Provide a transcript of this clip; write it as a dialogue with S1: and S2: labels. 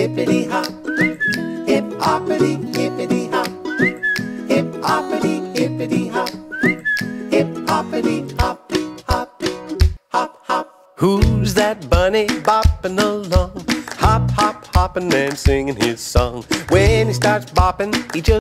S1: hippity hop, hip hoppity hippity hop, hip hoppity hippity hop, hip hoppity hop, hop, hop, hop.
S2: Who's that bunny bopping along? Hop, hop, hopping and singing his song. When he starts bopping, he just